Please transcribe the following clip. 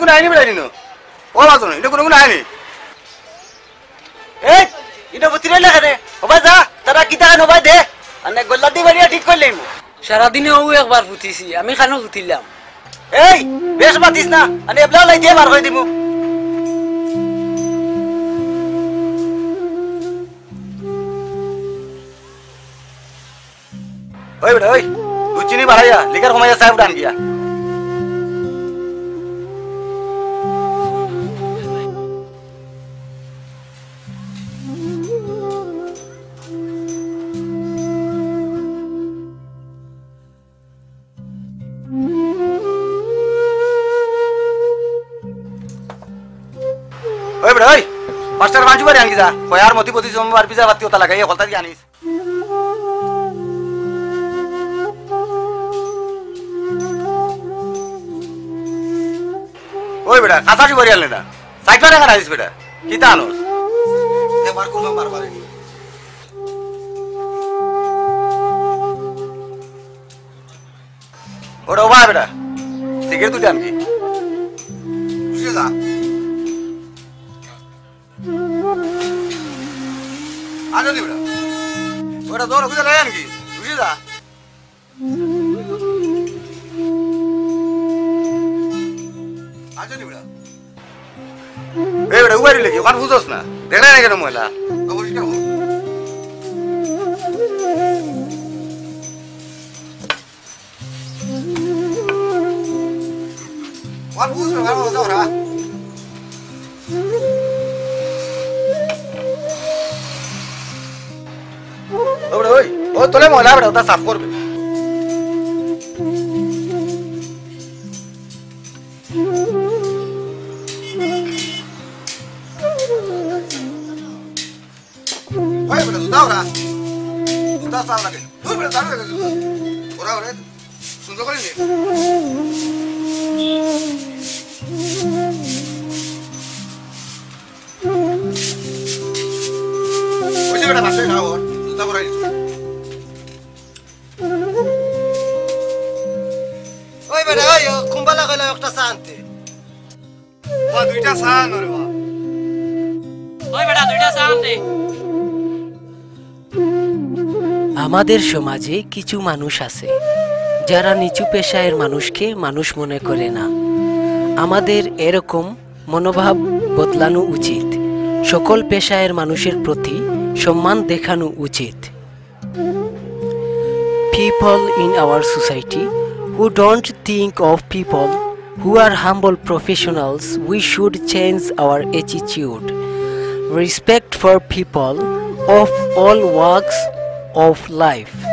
নাই নি বেড়াই নো ও বাজন এটা কোনো নাই নি এই ইনো বুতিরে লাগে রে ওবা যা তারা কিতা কেন ভাই দে আনে গোল্লাদি বাড়িয়া ঠিক করলেই সারাদিনে ও একবার ফুটিছি আমি খানো ফুটিলাম এই বেশ বাতিস না আনে এবলা লাই দিয়ে বার করে দিমু ওই বেটা ওই দুচিনি বাড়াইয়া লিকার কমাইয়া সাহেব ডান গিয়া ওই বেটা ওই মাস্টার মাঝু বাড়ি আনকি যা কয়ার মতি পতি সোমবার পিজা বাতি ওটা লাগাইয়া কলতা দিয়ে আনিস ওই বেটা কাঁচাটি বাড়ি আনলে না সাইকেল টাকা আনিস বেটা কিতা আনোস একবার করলাম বারবার ওটা ওবা বেটা সিগারেট তুই আনকি বুঝে যা আনো দি বেটা ওটা দৌড় খুঁজে লাই আনকি বুঝে যা আজনি বেটা এই বেটা উবারি লেগে ওখান বুঝোস না দেখলে না কেন মহিলা অবশ্যই কেমন ওখান বুঝ না কেন ওরা ওই ও তোলে মহিলা বেটা ওটা সাফ করবে ওই বেটা জুতা ওরা জুতা সাফ লাগে ওই বেটা দাঁড়ো লাগে ওরা ওরা সুন্দর করে নে ওই বেটা বাসে খাও জুতা পরাই ওই বেটা ওই কুম্বালা কইলা একটা শান্তি ওয়া দুইটা সান ওরে বাবা ওই বেটা দুইটা সামনে আমাদের সমাজে কিছু মানুষ আছে যারা নিচু পেশায়ের মানুষকে মানুষ মনে করে না আমাদের এরকম মনোভাব বদলানো উচিত সকল পেশায়ের মানুষের প্রতি সম্মান দেখানো উচিত People in our society who don't think of people who are humble professionals, we should change our attitude. Respect for people of all walks of life.